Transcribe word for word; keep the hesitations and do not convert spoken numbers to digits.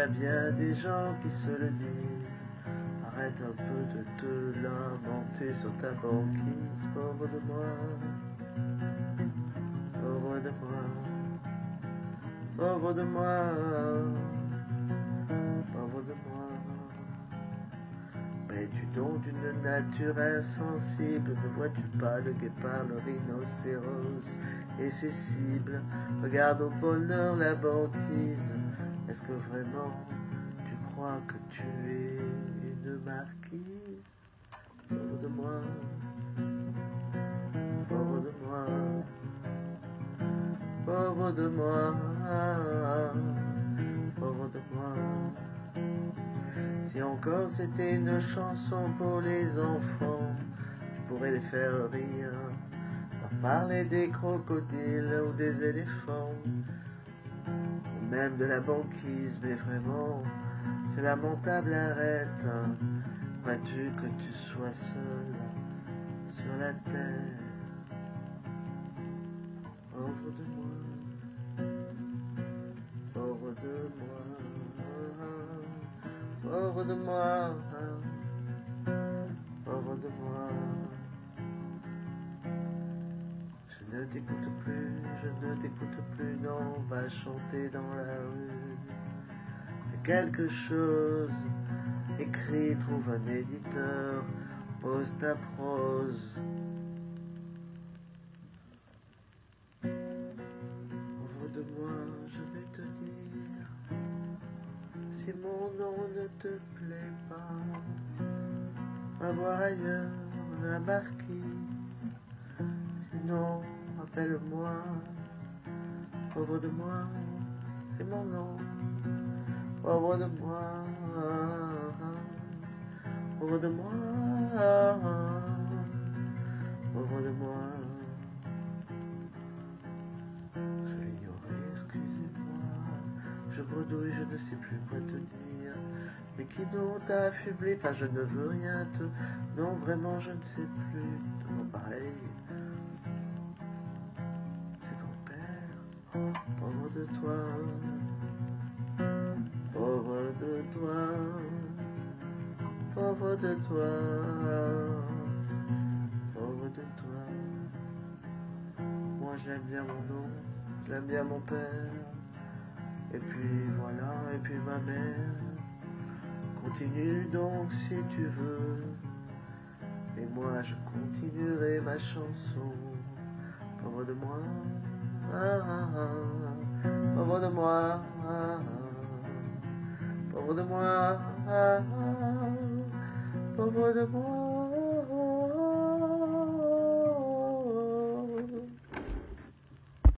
a bien des gens qui se le disent. Arrête un peu de te lamenter sur ta banquise, pauvre de moi, pauvre de moi, pauvre de moi, pauvre de moi. Mais tu donc d'une nature insensible, ne vois-tu pas le guépard, le rhinocéros et ses cibles? Regarde au pôle Nord la banquise. Est-ce que vraiment tu crois que tu es une marquise? Pauvre de moi, pauvre de moi, pauvre de moi, pauvre de moi. Si encore c'était une chanson pour les enfants, je pourrais les faire rire, leur parler des crocodiles ou des éléphants, ou même de la banquise, mais vraiment, c'est lamentable, arrête. Crois-tu que tu sois seul sur la terre? Pauvre de moi, pauvre de moi, pauvre de moi, pauvre de moi. Je ne t'écoute plus, je ne t'écoute plus, non, va chanter dans la rue. Fais quelque chose, écris, trouve un éditeur, pose ta prose. Pauvre de moi, je vais te dire, si mon nom ne te plaît pas, va voir ailleurs la marquise. Sinon, appelle-moi, pauvre de moi, c'est mon nom. Pauvre de moi, pauvre de moi, pauvre de moi. Je l'ai ignoré, excusez-moi. Je bredouille, je ne sais plus quoi te dire. Mais qui donc t'a affublé? Enfin, je ne veux rien te... Non, vraiment, je ne sais plus. Non, pareil. C'est ton père. Pauvre de toi. Pauvre de toi. Pauvre de toi. Pauvre de toi. Moi, je l'aime bien mon nom. Je l'aime bien mon père. Et puis voilà, et puis ma mère. Continue donc si tu veux, et moi je continuerai ma chanson. Pauvre de moi, ah, ah, ah, pauvre de moi, ah, ah, pauvre de moi, ah, ah, pauvre de moi.